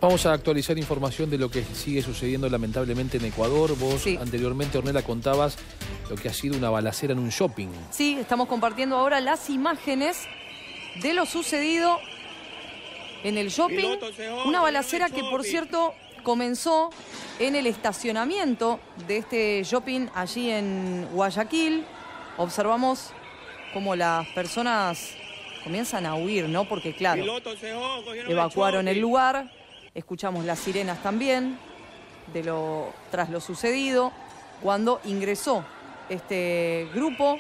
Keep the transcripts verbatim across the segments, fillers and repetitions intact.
Vamos a actualizar información de lo que sigue sucediendo lamentablemente en Ecuador. Vos sí. anteriormente, Ornella, contabas lo que ha sido una balacera en un shopping. Sí, estamos compartiendo ahora las imágenes de lo sucedido en el shopping. Una balacera que, por cierto, comenzó en el estacionamiento de este shopping allí en Guayaquil. Observamos cómo las personas comienzan a huir, ¿no? Porque, claro, evacuaron el lugar. Escuchamos las sirenas también de lo, tras lo sucedido, cuando ingresó este grupo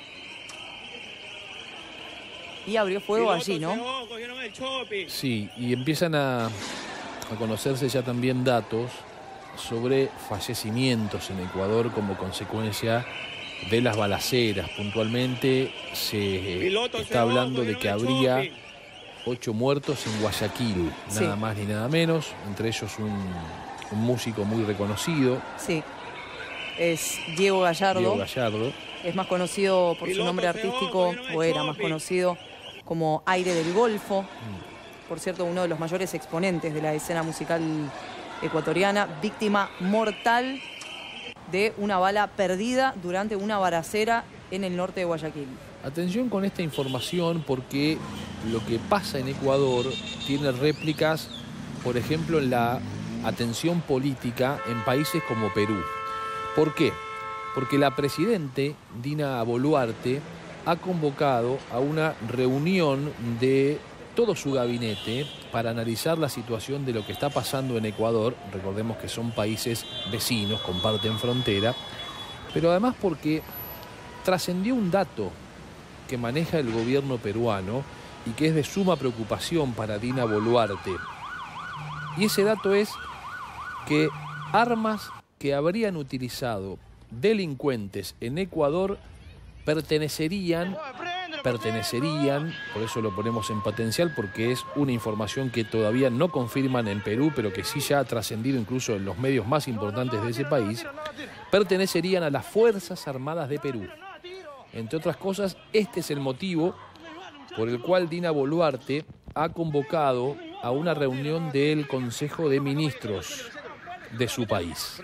y abrió fuego allí, ¿no? Sí, y empiezan a, a conocerse ya también datos sobre fallecimientos en Ecuador como consecuencia de las balaceras. Puntualmente se está hablando de que habría ocho muertos en Guayaquil, nada sí. más ni nada menos, entre ellos un, un músico muy reconocido. Sí, es Diego Gallardo. Diego Gallardo. Es más conocido por su nombre artístico, o era más conocido como Aire del Golfo. Mm. Por cierto, uno de los mayores exponentes de la escena musical ecuatoriana, víctima mortal de una bala perdida durante una balacera en el norte de Guayaquil. Atención con esta información, porque lo que pasa en Ecuador tiene réplicas, por ejemplo, en la atención política en países como Perú. ¿Por qué? Porque la presidente Dina Boluarte ha convocado a una reunión de todo su gabinete para analizar la situación de lo que está pasando en Ecuador. Recordemos que son países vecinos, comparten frontera, pero además porque trascendió un dato que maneja el gobierno peruano y que es de suma preocupación para Dina Boluarte. Y ese dato es que armas que habrían utilizado delincuentes en Ecuador pertenecerían, pertenecerían, por eso lo ponemos en potencial, porque es una información que todavía no confirman en Perú, pero que sí ya ha trascendido incluso en los medios más importantes de ese país, pertenecerían a las Fuerzas Armadas de Perú. Entre otras cosas, este es el motivo por el cual Dina Boluarte ha convocado a una reunión del Consejo de Ministros de su país.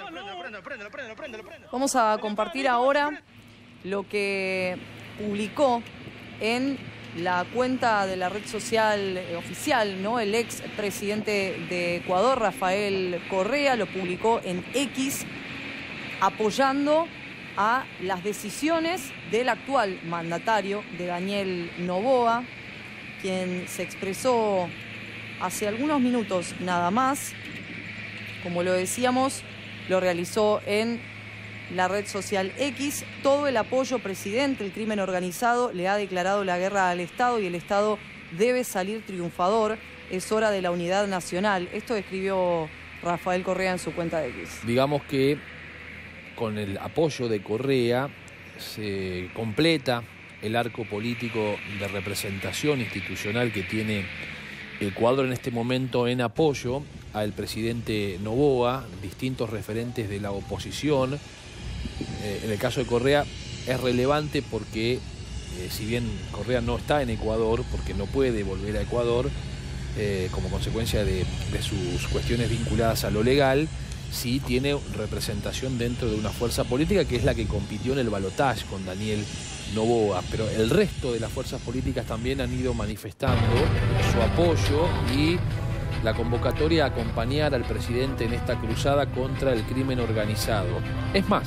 Vamos a compartir ahora lo que publicó en la cuenta de la red social oficial, ¿no? El ex presidente de Ecuador, Rafael Correa, lo publicó en X, apoyando a las decisiones del actual mandatario, de Daniel Noboa, quien se expresó hace algunos minutos nada más. Como lo decíamos, lo realizó en la red social X. Todo el apoyo, presidente. El crimen organizado le ha declarado la guerra al Estado y el Estado debe salir triunfador. Es hora de la unidad nacional. Esto escribió Rafael Correa en su cuenta de X. Digamos que con el apoyo de Correa se completa el arco político de representación institucional que tiene Ecuador en este momento en apoyo al presidente Noboa, distintos referentes de la oposición. Eh, en el caso de Correa es relevante porque, eh, si bien Correa no está en Ecuador, porque no puede volver a Ecuador, eh, como consecuencia de, de sus cuestiones vinculadas a lo legal, sí tiene representación dentro de una fuerza política que es la que compitió en el balotaje con Daniel Noboa, pero el resto de las fuerzas políticas también han ido manifestando su apoyo y la convocatoria a acompañar al presidente en esta cruzada contra el crimen organizado. Es más,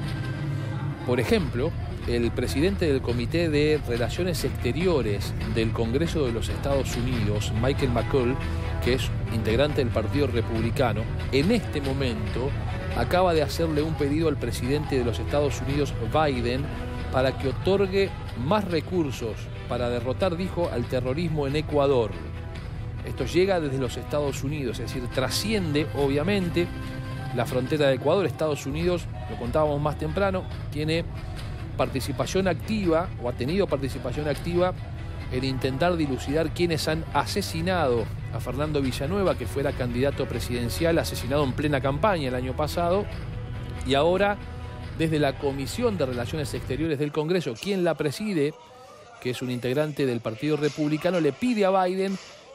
por ejemplo, el presidente del Comité de Relaciones Exteriores del Congreso de los Estados Unidos, Michael McCaul, que es integrante del Partido Republicano, en este momento acaba de hacerle un pedido al presidente de los Estados Unidos, Biden, para que otorgue más recursos para derrotar, dijo, al terrorismo en Ecuador. Esto llega desde los Estados Unidos, es decir, trasciende obviamente la frontera de Ecuador. Estados Unidos, lo contábamos más temprano, tiene participación activa o ha tenido participación activa en intentar dilucidar quiénes han asesinado a Fernando Villanueva, que fuera candidato presidencial, asesinado en plena campaña el año pasado, y ahora desde la Comisión de Relaciones Exteriores del Congreso, quien la preside, que es un integrante del Partido Republicano, le pide a Biden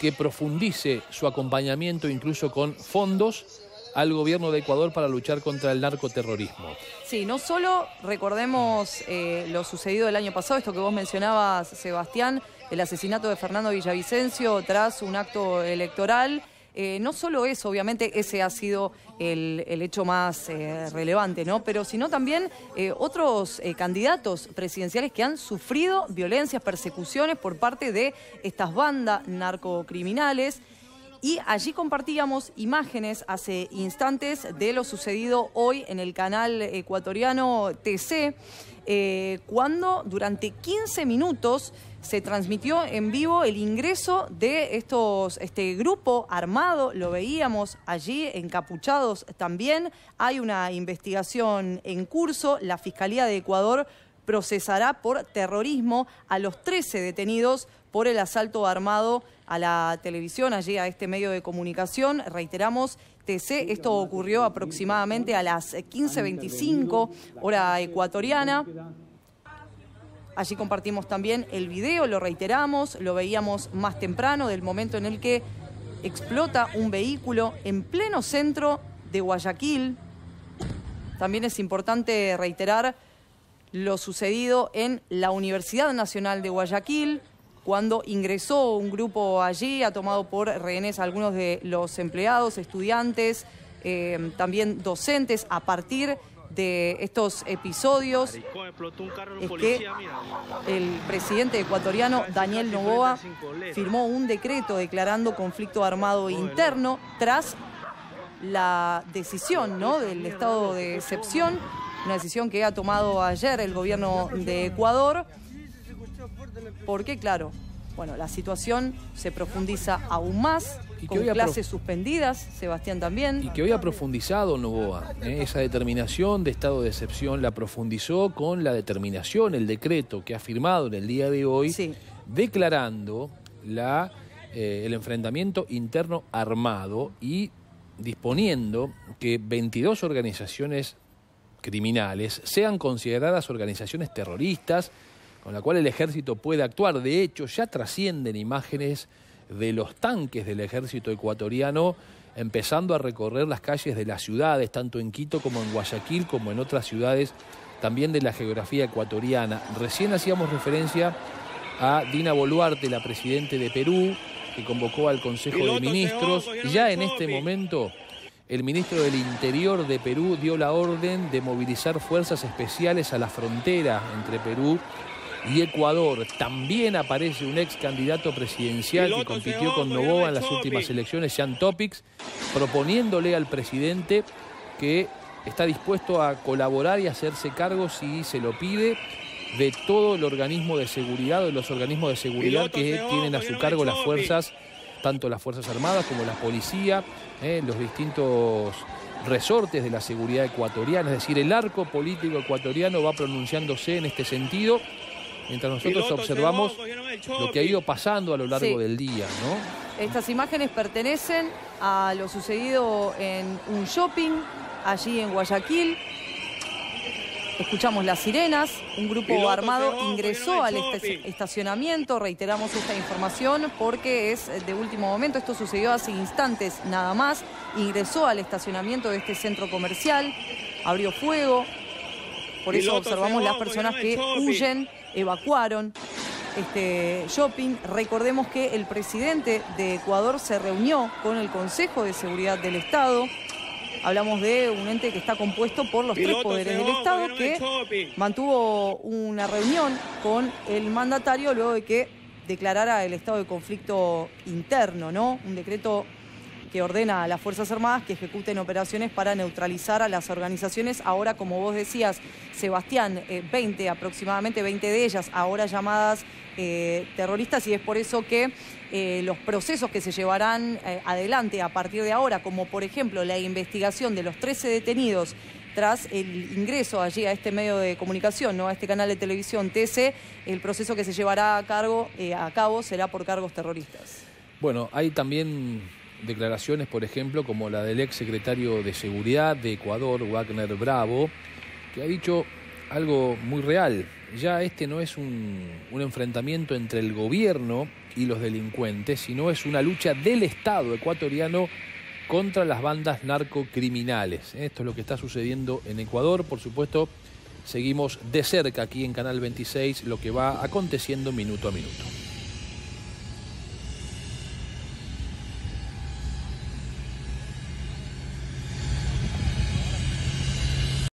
que profundice su acompañamiento incluso con fondos al gobierno de Ecuador para luchar contra el narcoterrorismo. Sí, no solo recordemos eh, lo sucedido el año pasado, esto que vos mencionabas, Sebastián, el asesinato de Fernando Villavicencio tras un acto electoral. Eh, no solo eso, obviamente ese ha sido el, el hecho más eh, relevante, ¿no? Pero sino también eh, otros eh, candidatos presidenciales que han sufrido violencias, persecuciones por parte de estas bandas narcocriminales. Y allí compartíamos imágenes hace instantes de lo sucedido hoy en el canal ecuatoriano T C, eh, cuando durante quince minutos se transmitió en vivo el ingreso de estos, este grupo armado. Lo veíamos allí, encapuchados también. Hay una investigación en curso. La Fiscalía de Ecuador procesará por terrorismo a los trece detenidos por el asalto armado a la televisión, allí a este medio de comunicación. Reiteramos, T C, esto ocurrió aproximadamente a las quince veinticinco, hora ecuatoriana. Allí compartimos también el video, lo reiteramos, lo veíamos más temprano, del momento en el que explota un vehículo en pleno centro de Guayaquil. También es importante reiterar lo sucedido en la Universidad Nacional de Guayaquil, cuando ingresó un grupo allí, ha tomado por rehenes a algunos de los empleados, estudiantes, eh, también docentes. A partir de estos episodios es que el presidente ecuatoriano, Daniel Noboa, firmó un decreto declarando conflicto armado interno tras la decisión, ¿no?, del estado de excepción, una decisión que ha tomado ayer el gobierno de Ecuador. Porque, claro, bueno, la situación se profundiza aún más, y con clases suspendidas, Sebastián también. Y que hoy ha profundizado Noboa, ¿eh? Esa determinación de estado de excepción la profundizó con la determinación, el decreto que ha firmado en el día de hoy, sí, declarando la, eh, el enfrentamiento interno armado y disponiendo que veintidós organizaciones criminales sean consideradas organizaciones terroristas, con la cual el ejército puede actuar. De hecho, ya trascienden imágenes de los tanques del ejército ecuatoriano empezando a recorrer las calles de las ciudades, tanto en Quito como en Guayaquil, como en otras ciudades también de la geografía ecuatoriana. Recién hacíamos referencia a Dina Boluarte, la presidenta de Perú, que convocó al Consejo de Ministros. Ya en este momento, el ministro del Interior de Perú dio la orden de movilizar fuerzas especiales a la frontera entre Perú y Ecuador. También aparece un ex candidato presidencial que compitió con Noboa en las últimas elecciones, Jean Topics, proponiéndole al presidente que está dispuesto a colaborar y hacerse cargo, si se lo pide, de todo el organismo de seguridad, de los organismos de seguridad que tienen a su cargo las fuerzas, tanto las Fuerzas Armadas como la policía, eh, los distintos resortes de la seguridad ecuatoriana. Es decir, el arco político ecuatoriano va pronunciándose en este sentido, mientras nosotros observamos lo que ha ido pasando a lo largo sí. del día, ¿no? Estas imágenes pertenecen a lo sucedido en un shopping allí en Guayaquil. Escuchamos las sirenas, un grupo armado ingresó al estacionamiento. Reiteramos esta información porque es de último momento, esto sucedió hace instantes nada más. Ingresó al estacionamiento de este centro comercial, abrió fuego, por eso observamos las personas que huyen, evacuaron este shopping. Recordemos que el presidente de Ecuador se reunió con el Consejo de Seguridad del Estado. Hablamos de un ente que está compuesto por los tres poderes del Estado, que mantuvo una reunión con el mandatario luego de que declarara el estado de conflicto interno, ¿no? Un decreto que ordena a las Fuerzas Armadas que ejecuten operaciones para neutralizar a las organizaciones, ahora, como vos decías, Sebastián, eh, veinte aproximadamente, veinte de ellas ahora llamadas eh, terroristas, y es por eso que eh, los procesos que se llevarán eh, adelante a partir de ahora, como por ejemplo la investigación de los trece detenidos tras el ingreso allí a este medio de comunicación, ¿no?, a este canal de televisión T C, el proceso que se llevará a, cargo, eh, a cabo será por cargos terroristas. Bueno, hay también declaraciones, por ejemplo, como la del ex secretario de Seguridad de Ecuador, Wagner Bravo, que ha dicho algo muy real. Ya este no es un, un enfrentamiento entre el gobierno y los delincuentes, sino es una lucha del Estado ecuatoriano contra las bandas narcocriminales. Esto es lo que está sucediendo en Ecuador. Por supuesto, seguimos de cerca aquí en Canal veintiséis lo que va aconteciendo minuto a minuto.